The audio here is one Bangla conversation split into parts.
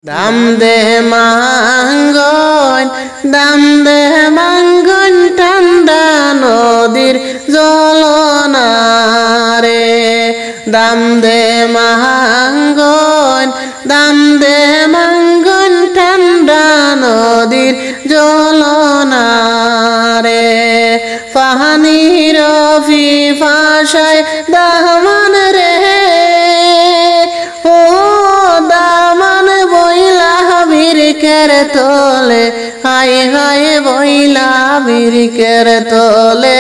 দাম দে মাঙ্গন দাম দে মাঙ্গন ঠান্ডা নদীর জলনা রে দাম দে মাঙ্গন দাম দে মাঙ্গন ঠান্ডা নদীর জলনা রে পানির পিপাসায় দামান রে বিরিকের তোলে হায় হায় বইলা বিরিকের তোলে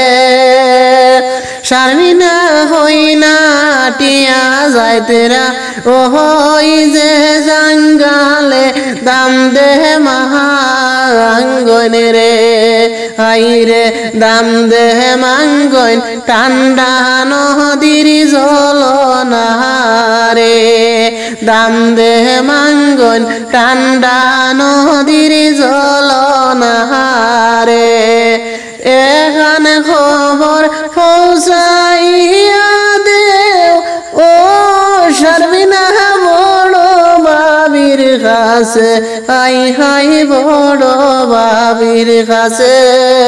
শারমিনা হইনা টিয়া যাইতেরা ও হই যে জঙ্গালে দাম দে মাঙ্গন রে হাই রে দাম দে মাঙ্গন ঠান্ডা নদীর জলনা রে দাম দে মাঙ্গন ঠান্ডা নদীর জলনা রে এখানে খবর পৌঁছাইয়া দেও ও শারমিনা বড় বাবির কাছে হাই হাই বড় বাবির কাছে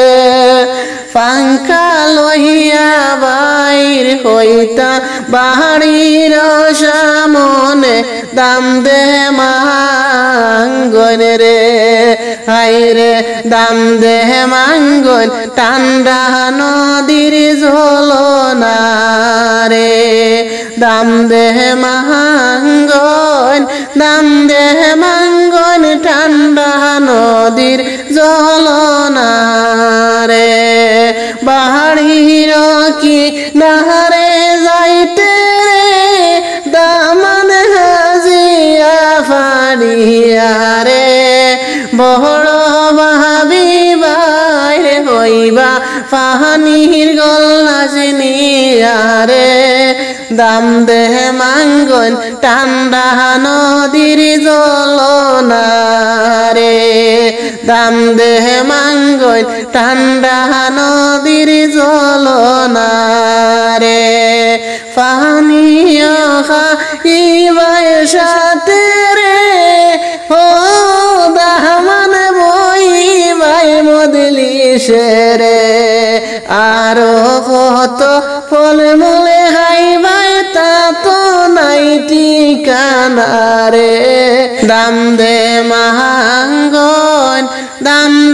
পাঙ্খা লইয়া বাইর হইতা বাড়ির সামনে দাম দে মাঙ্গন রে হাই রে দাম দে মাঙ্গন ঠান্ডা নদীর জলনা রে দাম দে মাঙ্গন দাম দে মাঙ্গন ঠান্ডা নদীর জলনা রে বাড়ির কি নাহারে যাইতে রে দামান হাজিয়া ফাড়িয়া রে বড় ভাবি বাইরে হইবা পাহানির গল্লা চিনিয়া রে দাম দে মাঙ্গন ঠান্ডা নদীর জলনা রে দাম দে মাঙ্গন ঠান্ডা নদীর জলনা রে পানীয় খাইবাই সাথে রে ও দামান বইবাই মদলি রে আরো কত ফল মূলে খাইবাই তা তো নাই ঠিকানা রে দাম দে মাঙ্গন দাম